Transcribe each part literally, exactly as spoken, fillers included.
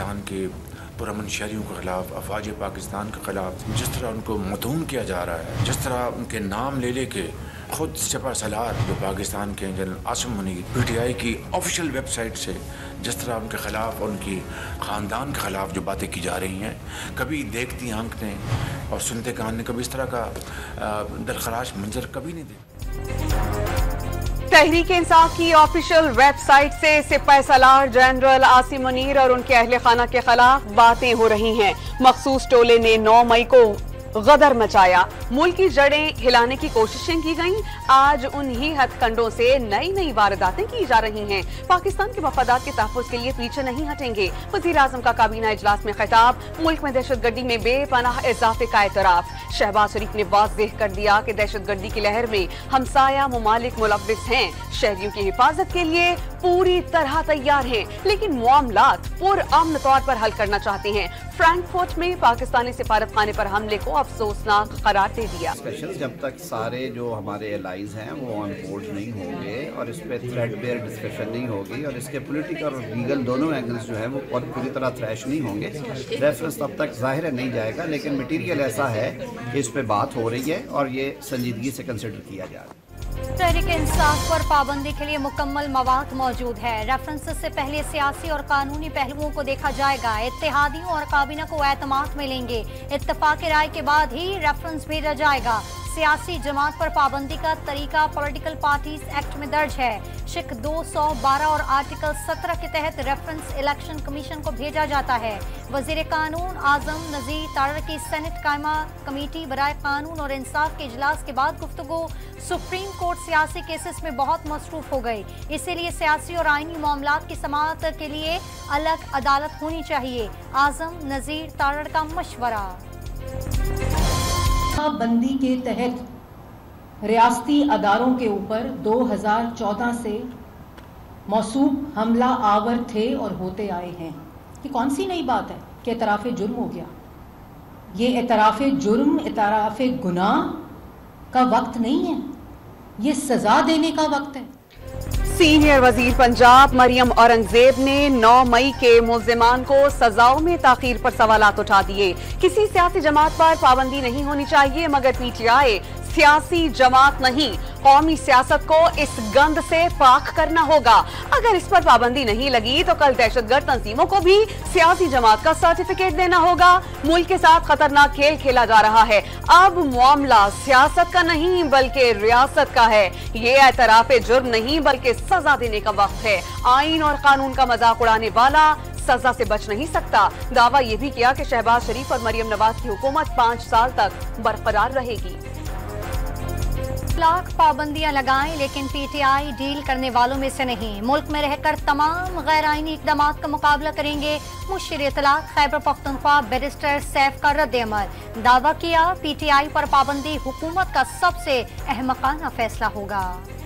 पाकिस्तान के पुरअमन शहरियों के खिलाफ, अफवाज पाकिस्तान के खिलाफ जिस तरह उनको मतून किया जा रहा है, जिस तरह उनके नाम ले लेके खुद सपा सलार जो पाकिस्तान के general Asim Munir P T I की ऑफिशियल वेबसाइट से जिस तरह उनके खिलाफ और उनकी ख़ानदान के खिलाफ जो बातें की जा रही हैं, कभी देखती आंख ने और सुनते कान ने कभी इस तरह का दिलखराश मंजर कभी नहीं देखा। तहरीक इंसाफ की ऑफिशियल वेबसाइट से सिपह सलार जनरल आसिम मुनीर और उनके अहले खाना के खिलाफ बातें हो रही हैं। मखसूस टोले ने नौ मई को गदर मचाया, मुल्क की जड़ें हिलाने की कोशिशें की गईं। आज उन्हीं हथकंडों से नई नई वारदातें की जा रही हैं। पाकिस्तान के मफादात के तहफ़्फ़ुज़ के लिए पीछे नहीं हटेंगे। वज़ीर आज़म का काबीना इजलास में खिताब, मुल्क में दहशतगर्दी में बेपनाह इजाफे का एतराफ़। शहबाज शरीफ ने वाज़ेह कर दिया कि दहशतगर्दी की लहर में हमसाया मुमालिक मुलव्विस हैं। शहरियों की हिफाजत के लिए पूरी तरह तैयार हैं, लेकिन मामलात पुरअमन तौर पर हल करना चाहते हैं। फ्रैंकफर्ट में पाकिस्तानी सिफारत खाने पर हमले को अफसोसनाक करार दे दिया। स्पेशल जब तक सारे जो हमारे एलाइज हैं वो ऑन बोर्ड नहीं होंगे और इस पर थ्रेड बेयर डिस्कशन नहीं होगी और इसके पॉलिटिकल और लीगल दोनों एंगल्स जो है वो पूरी तरह थ्रैश नहीं होंगे, रेफरेंस तब तक जाहिर है नहीं जाएगा। लेकिन मटीरियल ऐसा है कि इस पर बात हो रही है और ये संजीदगी से कंसिडर किया जा रहा है। तहरीक इंसाफ पर पाबंदी के लिए मुकम्मल मवाद मौजूद है। रेफरेंसेस से पहले सियासी और कानूनी पहलुओं को देखा जाएगा। इत्तेहादियों और काबीना को एतमाद मिलेंगे। इत्तफाक राय के बाद ही रेफरेंस भेजा जाएगा। सियासी जमात पर पाबंदी का तरीका पॉलिटिकल पार्टीज एक्ट में दर्ज है। शिक दो सौ बारह और आर्टिकल सत्रह के तहत रेफरेंस इलेक्शन कमीशन को भेजा जाता है। वजीर कानून आजम नज़ीर तारड़ की सेनेट कायमा कमेटी बराए कानून और इंसाफ के इजलास के बाद गुफ्तगू। सुप्रीम कोर्ट सियासी केसेस में बहुत मसरूफ हो गई, इसीलिए सियासी और आईनी मामलात की समाअत के लिए अलग अदालत होनी चाहिए। आजम नज़ीर तारड़ का मशवरा। बंदी के तहत रियासती अदारों के ऊपर दो हज़ार चौदह से मौसूब हमला आवर थे और होते आए हैं। ये कौन सी नई बात है कि एतराफ़े जुर्म हो गया? ये एतराफ़े जुर्म, एतराफ़े गुनाह का वक्त नहीं है, ये सजा देने का वक्त है। सीनियर वजीर पंजाब मरियम औरंगजेब ने नौ मई के मुल्जिमान को सजाओं में ताखीर पर सवालात उठा दिए। किसी सियासी जमात पर पाबंदी नहीं होनी चाहिए, मगर पीटीआई सियासी जमात नहीं, कौमी सियासत को इस गंद से पाक करना होगा। अगर इस पर पाबंदी नहीं लगी तो कल दहशतगर्द तंजीमों को भी सियासी जमात का सर्टिफिकेट देना होगा। मुल्क के साथ खतरनाक खेल खेला जा रहा है। अब मामला सियासत का नहीं बल्कि रियासत का है। ये एतराफ़े जुर्म नहीं बल्कि सजा देने का वक्त है। आइन और कानून का मजाक उड़ाने वाला सजा से बच नहीं सकता। दावा यह भी किया कि शहबाज शरीफ और मरियम नवाज की हुकूमत पांच साल तक बरकरार रहेगी। लाख पाबंदियां लगाएं, लेकिन पीटीआई डील करने वालों में से नहीं। मुल्क में रहकर तमाम गैर आईनी इक़दाम का मुकाबला करेंगे। मुशीर इत्तलात खैबर पख्तूनख्वा बैरिस्टर सैफ का रद्द-ए-अमल। दावा किया पीटीआई पर पाबंदी हुकूमत का सबसे अहमकाना फैसला होगा।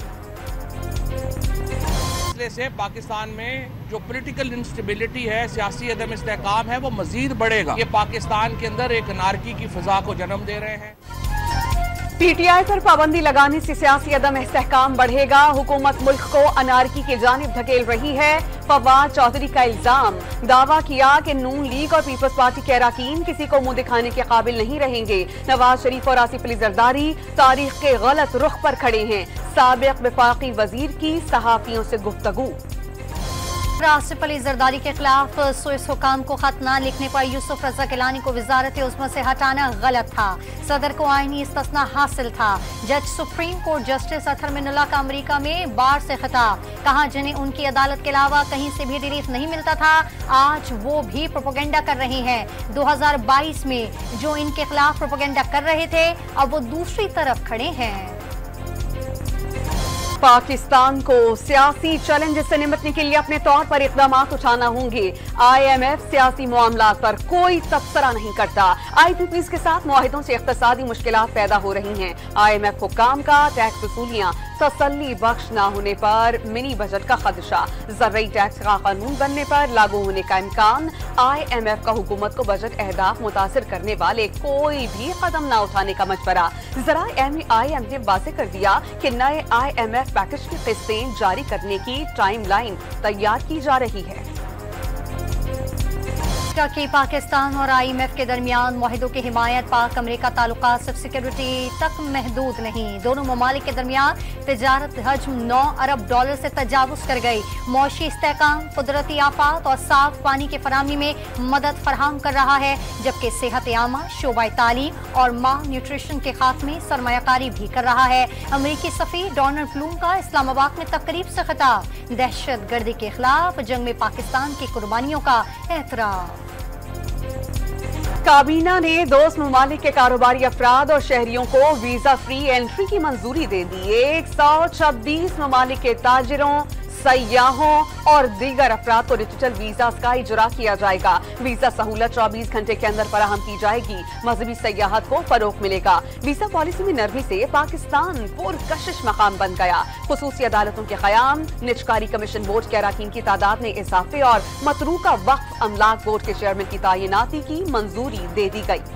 से पाकिस्तान में जो पॉलिटिकल इंस्टेबिलिटी है, सियासी अदम इस्तेहकाम है, वो मजीद बढ़ेगा। ये पाकिस्तान के अंदर एक अनार्की की फिजा को जन्म दे रहे हैं। पीटीआई पर पाबंदी लगाने से सियासी अदम इस्तेहकाम बढ़ेगा। हुकूमत मुल्क को अनार्की की जानिब धकेल रही है। फवाद चौधरी का इल्जाम। दावा किया कि नून लीग और पीपल्स पार्टी के अरकान किसी को मुंह दिखाने के काबिल नहीं रहेंगे। नवाज शरीफ और आसिफ अली जरदारी तारीख के गलत रुख पर खड़े हैं। साबिक वफाकी वजीर की सहाफियों से गुफ्तगू। आसिफ अली जरदारी के खिलाफ सुइस हुकाम को खत न लिखने पर यूसुफ रजा गिलानी को वजारत उज़्मा से हटाना गलत था। सदर को आईनी इस्तिस्ना हासिल था। जज supreme court justice Athar Minallah का अमेरिका में बार से खिताब। कहा जिन्हें उनकी अदालत के अलावा कहीं से भी रिलीफ नहीं मिलता था, आज वो भी प्रोपेगेंडा कर रहे हैं। दो हजार बाईस में जो इनके खिलाफ प्रोपेगेंडा कर रहे थे, अब वो दूसरी तरफ खड़े हैं। पाकिस्तान को सियासी चैलेंज से निपटने के लिए अपने तौर पर इकदाम उठाना होंगे। आईएमएफ सियासी मामलात पर कोई तबसरा नहीं करता। आईपीपीज के साथ मुआहिदों से इख्तिसादी मुश्किलात पैदा हो रही हैं। आईएमएफ हुक्काम का टैक्स वसूलियां तसल्ली बख्श न होने पर मिनी बजट का खदशा। ज़र्री टैक्स का कानून बनने पर लागू होने का इम्कान। आईएमएफ का हुकूमत को बजट अहदाफ मुतासिर करने वाले कोई भी कदम न उठाने का मशवरा। ज़राए आईएमएफ ने वाज़ेह कर दिया कि नए आईएमएफ पैकेज की किस्तें जारी करने की टाइमलाइन तैयार की जा रही है। टर्की पाकिस्तान और आई एम एफ के दरमियान मुआहिदों की हिमायत पाक अमेरिका ताल्लुकात सिर्फ सिक्योरिटी तक महदूद नहीं। दोनों ममालिक के दरमियान तिजारत हजम नौ अरब डॉलर से तजावुज कर गई। मौशी इस्तेहकाम कुदरती आफात और साफ पानी की फराहमी में मदद फराहम कर रहा है, जबकि सेहत आमा, शोबा तालीम और माल न्यूट्रिशन के खात्मे सरमायाकारी भी कर रहा है। अमरीकी सफीर डोनाल्ड ब्लूम का इस्लामाबाद में तकरीब से खिताब। दहशत गर्दी के खिलाफ जंग में पाकिस्तान की कुर्बानियों का एतराफ। काबीना ने दोस्त ममालिक के कारोबारी अफराद और शहरियों को वीजा फ्री एंट्री की मंजूरी दे दी। एक सौ छब्बीस ममालिक के ताजिरों, सयाहों और दीगर अफराद को डिजिटल वीजा का इजरा किया जाएगा। वीजा सहूलत चौबीस घंटे के अंदर फराहम की जाएगी। मजहबी सयाहत को फरोग मिलेगा। वीजा पॉलिसी में नरमी से पाकिस्तान पुरकशिश मकाम बन गया। खुसूसी अदालतों के क़याम, निजकारी कमीशन बोर्ड के अरकान की तादाद में इजाफे और मतरूका वक्फ अमलाक बोर्ड के चेयरमैन की तैनाती की मंजूरी दे दी गई।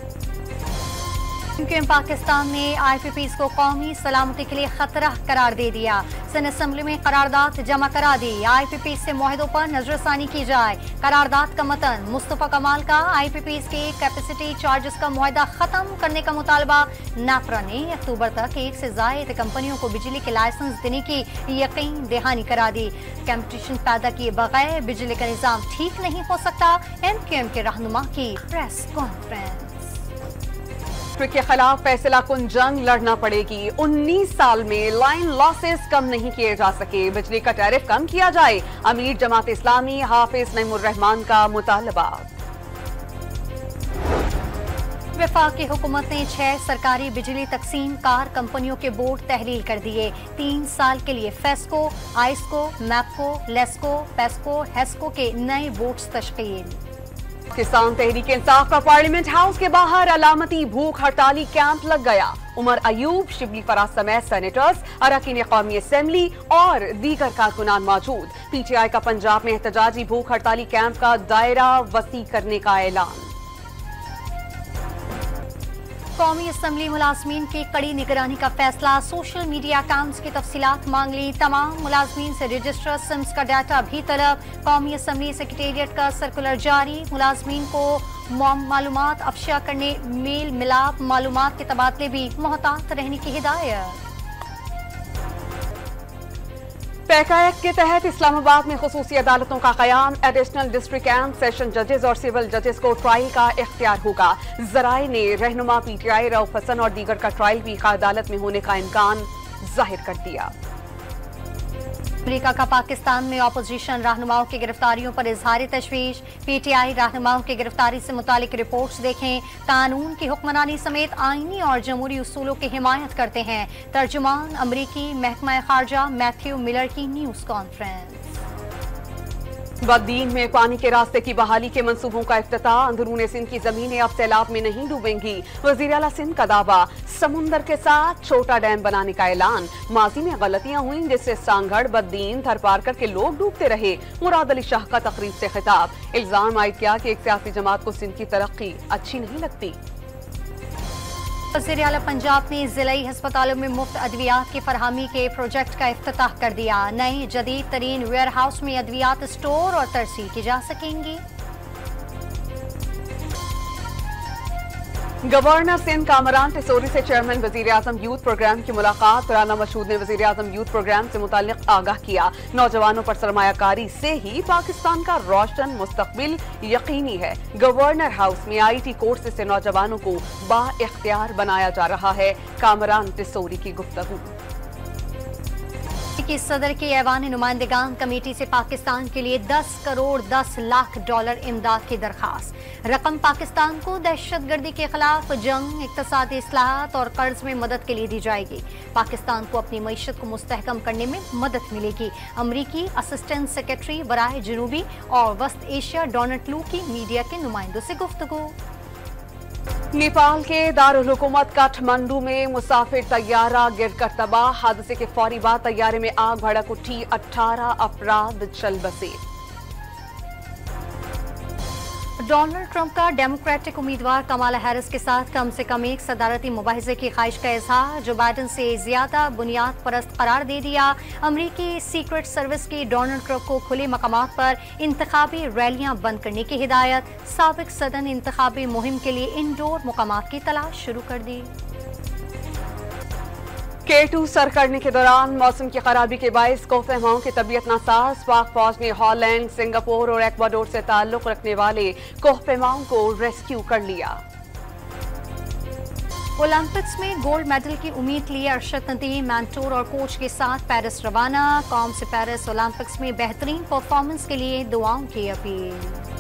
पाकिस्तान ने आई पी पी को कौमी सलामती के लिए खतरा करार दे दिया। सन असम्बली में करारदाद जमा करा दी। आई पी पी से मुआहिदों पर नजरसानी की जाए। करारदाद का मतन मुस्तफा कमाल का आई पी पी के कैपेसिटी चार्जेस का मुआहिदा खत्म करने का मुतालबा। नाफरा ने अक्टूबर तक एक से ज्यादा कंपनियों को बिजली के लाइसेंस देने की यकीन दहानी करा दी। कंपटीशन पैदा किए बगैर बिजली का निजाम ठीक नहीं हो सकता। एम क्यू एम के रहनुमा की प्रेस कॉन्फ्रेंस। के खिलाफ फैसला कुन जंग लड़ना पड़ेगी। उन्नीस साल में लाइन लॉसेस कम नहीं किए जा सके। बिजली का टैरिफ कम किया जाए। अमीर जमात इस्लामी हाफिज नईमुर रहमान का मुतालबा। वफाकी हुकूमत ने छह सरकारी बिजली तकसीम कार कंपनियों के बोर्ड तहलील कर दिए। तीन साल के लिए फेस्को, आइस्को, मैपको, लेस्को, पेस्को, हेस्को के नए बोर्ड तश्कील। किसान तहरीक इंसाफ का पार्लियामेंट हाउस के बाहर अलामती भूख हड़ताली कैंप लग गया। उमर अयूब, शिबली फराज समेत सेनेटर्स, अरकान कौमी असेंबली और दीगर कारकुनान मौजूद। पी टी आई का पंजाब में एहतजाजी भूख हड़ताली कैंप का दायरा वसी करने का ऐलान। कौमी असम्बली मुलाजमीन की कड़ी निगरानी का फैसला। सोशल मीडिया अकाउंट्स की तफसीलात मांग ली। तमाम मुलाजमीन से रजिस्टर सिम्स का डाटा भी तलब। कौमी असम्बली सेक्रेटेरिएट का सर्कुलर जारी। मुलाजमीन को मालूमात अफशा करने, मेल मिलाप मालूमात के तबादले भी मोहतात रहने की हिदायत। पैका एक्ट के तहत इस्लामाबाद में खुसूसी अदालतों का क़याम। एडिशनल डिस्ट्रिक्ट एंड सेशन जजेस और सिविल जजेस को ट्रायल का इख्तियार होगा। जराए ने रहनुमा P T I Rauf Hasan और दीगर का ट्रायल भी अदालत में होने का इम्कान जाहिर कर दिया। अमेरिका का पाकिस्तान में अपोजिशन रहनुमाओं की गिरफ्तारियों पर इजहारी तशवीश। पी टी आई रहनुमाओं की गिरफ्तारी से मुतालिक रिपोर्ट्स देखें। कानून की हुक्मरानी समेत आईनी और जमहूरी उसूलों की हिमायत करते हैं। तर्जुमान अमरीकी महकमा खारजा मैथ्यू मिलर की न्यूज कॉन्फ्रेंस। बददीन में पानी के रास्ते की बहाली के मंसूबों का इफ्तिताह। अंदरूनी सिंध की जमीनें अब सैलाब में नहीं डूबेंगी। वजीर आला सिंध का दावा। समुंदर के साथ छोटा डैम बनाने का ऐलान। माजी में गलतियां हुई जिससे सांगड़, बददीन, थरपारकर के लोग डूबते रहे। मुराद अली शाह का तकरीब से खिताब। इल्जाम आयद किया कि एक सियासी जमात को सिंध की तरक्की अच्छी नहीं लगती। वज़ीर आला पंजाब ने जिलाई अस्पतालों में मुफ्त अद्वियात की फरहमी के प्रोजेक्ट का इफ्तिताह कर दिया। नए जदीद तरीन वेयर हाउस में अद्वियात स्टोर और तरसील की जा सकेंगी। गवर्नर सिंध कामरान टिसोरी से चेयरमैन वजीर आजम यूथ प्रोग्राम की मुलाकात। राना मशहूद ने वजीर आजम यूथ प्रोग्राम से मुताल्लिक आगाह किया। नौजवानों पर सरमायाकारी से ही पाकिस्तान का रोशन मुस्तकबिल यकीनी है। गवर्नर हाउस में आई टी कोर्सेज से नौजवानों को बाइख्तियार बनाया जा रहा है। कामरान टिसोरी की गुफ्तगू। की सदर की ऐवान नुमाइंदगान कमेटी से पाकिस्तान के लिए दस करोड़ दस लाख डॉलर इमदाद की दरखास्त। रकम पाकिस्तान को दहशतगर्दी के खिलाफ जंग, इक्तसादी इस्लाहात और कर्ज में मदद के लिए दी जाएगी। पाकिस्तान को अपनी मईशत को मुस्तहकम करने में मदद मिलेगी। अमरीकी असिस्टेंट सेक्रेटरी बराए जनूबी और वस्त एशिया डोनाल्ड लू की मीडिया के नुमाइंदों से गुफ्तगू। नेपाल के दारुल हुकूमत काठमांडू में मुसाफिर तैयारा गिरकर तबाह। हादसे के फौरी बाद तैयारे में आग भड़क उठी। अठारह अफराद चल बसे। डोनाल्ड ट्रंप का डेमोक्रेटिक उम्मीदवार कमाला हैरिस के साथ कम से कम एक सदारती मुबाहिजे की ख्वाहिश का इजहार, जो बाइडन से ज्यादा बुनियाद परस्त करार दे दिया। अमरीकी सीक्रेट सर्विस की डोनाल्ड ट्रंप को खुले मकामात पर इंतखाबी रैलियां बंद करने की हिदायत। साबिक सदन इंतखाबी मुहिम के लिए इंडोर मुकामात की तलाश शुरू कर दी। के टू सर करने के दौरान मौसम की खराबी के बायस कोहफहमाओं की तबीयत नासाज। पाक फौज ने हॉलैंड, सिंगापुर और एक्वाडोर से ताल्लुक रखने वाले कोहफहमाओं को रेस्क्यू कर लिया। ओलंपिक्स में गोल्ड मेडल की उम्मीद लिए अरशद नदीम मेंटोर और कोच के साथ पेरिस रवाना। कौम से पेरिस ओलंपिक्स में बेहतरीन परफॉर्मेंस के लिए दुआओं की अपील।